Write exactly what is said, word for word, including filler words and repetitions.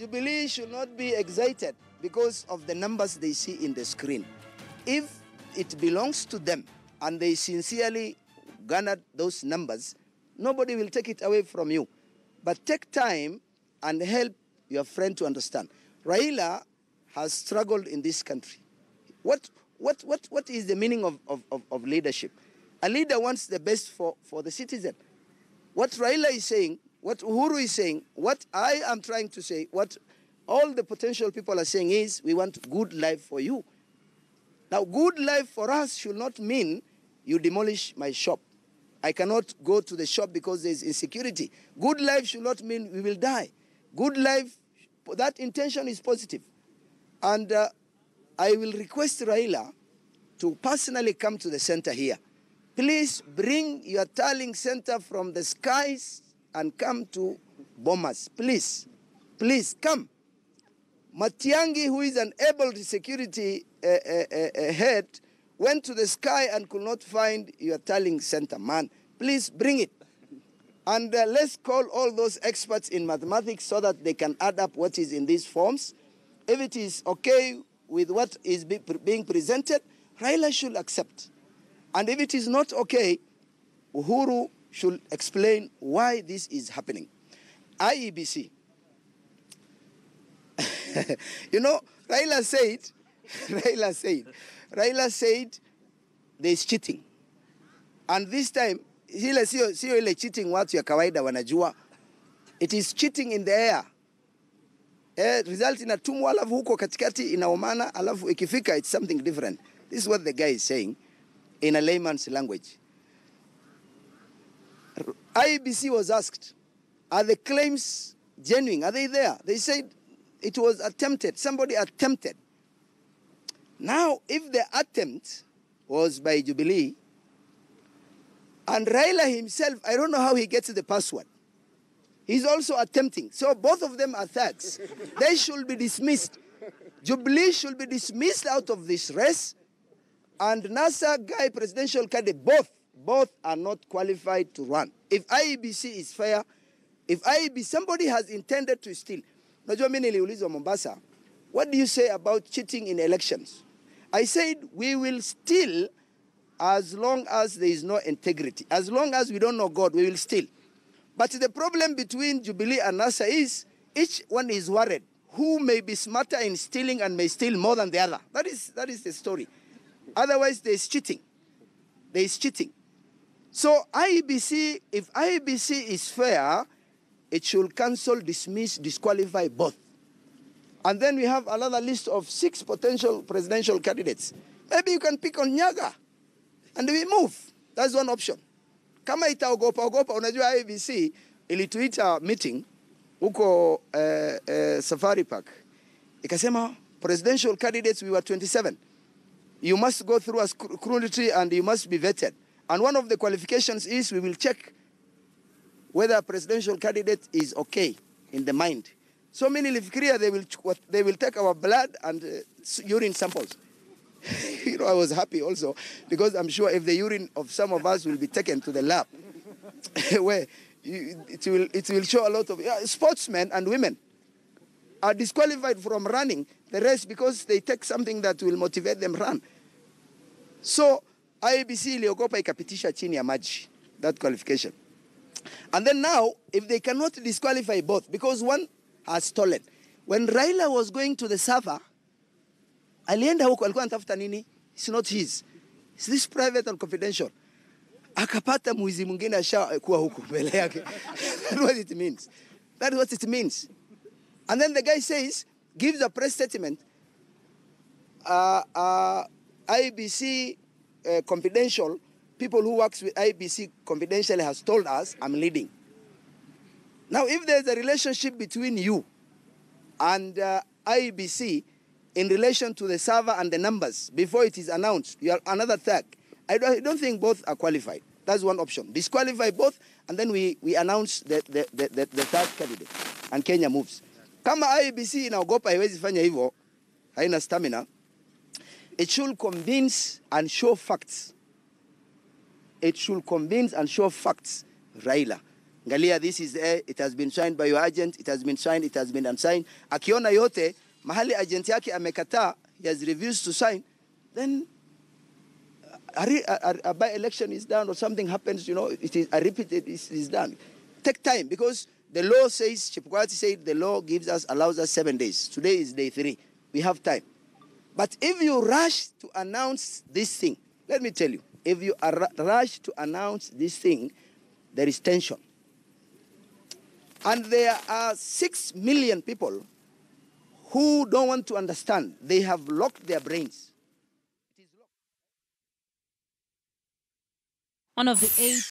Jubilee should not be excited because of the numbers they see in the screen. If it belongs to them and they sincerely garnered those numbers, nobody will take it away from you. But take time and help your friend to understand. Raila has struggled in this country. What, what, what, what is the meaning of, of, of, of leadership? A leader wants the best for, for the citizen. What Raila is saying, what Uhuru is saying, what I am trying to say, what all the potential people are saying is, we want good life for you. Now, good life for us should not mean you demolish my shop. I cannot go to the shop because there's insecurity. Good life should not mean we will die. Good life, that intention is positive. And uh, I will request Raila to personally come to the center here. Please bring your tallying center from the skies and come to Bomas. Please, please come. Matiangi, who is an able security uh, uh, uh, head, went to the sky and could not find your tallying center. Man, please bring it. And uh, let's call all those experts in mathematics so that they can add up what is in these forms. If it is okay with what is be being presented, Raila should accept. And if it is not okay, Uhuru should explain why this is happening. I E B C. You know, Raila said, Raila said, Raila said there is cheating. And this time, hile sio sio ile cheating watu ya kawaida wanajua. It is cheating in the air. Eh, result inatumwa alafu huko katikati inaomana alafu ikifika it's something different. This is what the guy is saying in a layman's language. I E B C was asked, are the claims genuine? Are they there? They said it was attempted. Somebody attempted. Now, if the attempt was by Jubilee, and Raila himself, I don't know how he gets the password. He's also attempting. So both of them are thugs. They should be dismissed. Jubilee should be dismissed out of this race. And NASA guy, presidential candidate, both, both are not qualified to run. If I E B C is fair, if I E B C, somebody has intended to steal. Najua mimi niliulizwa Mombasa, what do you say about cheating in elections? I said, we will steal as long as there is no integrity. As long as we don't know God, we will steal. But the problem between Jubilee and NASA is, each one is worried who may be smarter in stealing and may steal more than the other. That is, that is the story. Otherwise, there is cheating. There is cheating. So I E B C, if I E B C is fair, it should cancel, dismiss, disqualify both. And then we have another list of six potential presidential candidates. Maybe you can pick on Nyaga and we move. That's one option. Kama itaogopa ogopa, unajua I E B C ilituita meeting huko uh, uh, Safari Park. Ikasema presidential candidates, we were twenty-seven. You must go through a scrutiny and you must be vetted. And one of the qualifications is we will check whether a presidential candidate is okay in the mind. So many lifikiria they will they will take our blood and uh, urine samples. You know, I was happy also because I'm sure if the urine of some of us will be taken to the lab, where you, it will it will show a lot of yeah, sportsmen and women are disqualified from running the race because they take something that will motivate them run. So I E B C iliogopa ikapitisha chini ya maji that qualification. And then now, if they cannot disqualify both, because one has stolen. When Raila was going to the server, alienda huko alikuwa anatafuta nini? It's not his. It's this private and confidential. Akapata mwizi mwingine ashakuwa huko mbele yake. That's what it means. That's what it means. And then the guy says, gives a press statement, uh, uh, I B C uh, confidential, people who works with I B C confidentially has told us, I'm leading. Now, if there's a relationship between you and uh, I B C in relation to the server and the numbers before it is announced, you are another third. I don't, I don't think both are qualified. That's one option. Disqualify both, and then we, we announce the, the, the, the, the third candidate, and Kenya moves. Kama I B C inaogopa haiwezi fanya hivyo, haina stamina, it should convince and show facts. It should convince and show facts, Raila. Ngalia, this is there, it has been signed by your agent, it has been signed, it has been unsigned. Akiona yote, mahali agent yake amekataa, he has refused to sign, then a, a, a by-election is done or something happens, you know, it is, a repeat it is, is done. Take time, because the law says, Chepkwati said, the law gives us, allows us seven days. Today is day three. We have time. But if you rush to announce this thing, let me tell you, if you are rush to announce this thing, there is tension. And there are six million people who don't want to understand. They have locked their brains. One of the eight